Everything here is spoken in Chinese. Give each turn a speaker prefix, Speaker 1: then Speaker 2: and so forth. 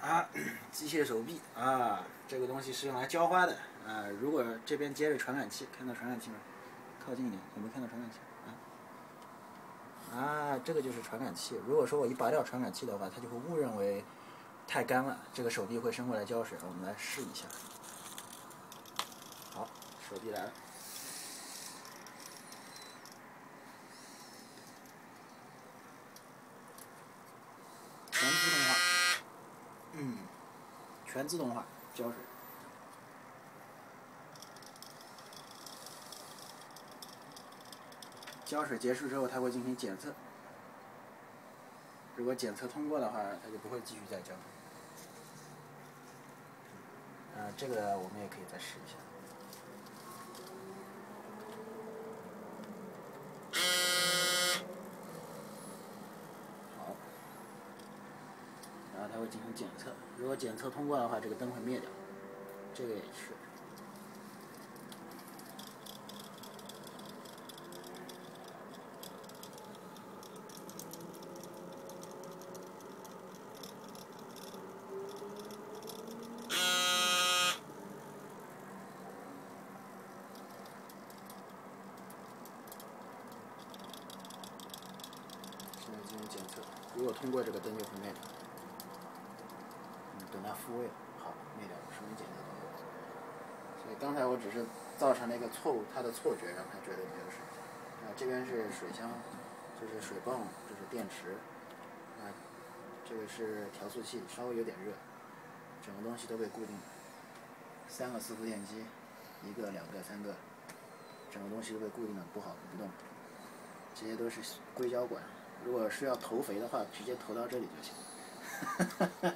Speaker 1: 啊，机械手臂啊，这个东西是用来浇花的啊。如果这边接着传感器，看到传感器吗？靠近一点，有没有看到传感器啊？这个就是传感器。如果说我一拔掉传感器的话，它就会误认为太干了，这个手臂会伸过来浇水。我们来试一下。好，手臂来了。全自动化，全自动化浇水。浇水结束之后，它会进行检测。如果检测通过的话，它就不会继续再浇。这个我们也可以再试一下。好，然后它会进行检测。如果检测通过的话，这个灯会灭掉。这个也是。现在进行检测，如果通过，这个灯就会灭掉。等它复位，好，灭掉了，说明检测通过。所以刚才我只是造成了一个错误，它的错觉，让它觉得没有水。这边是水箱，这是水泵，这是电池。这个是调速器，稍微有点热，整个东西都被固定了。3个4伏电机，1个、2个、3个，整个东西都被固定的不好不动。这些都是硅胶管，如果是要投肥的话，直接投到这里就行。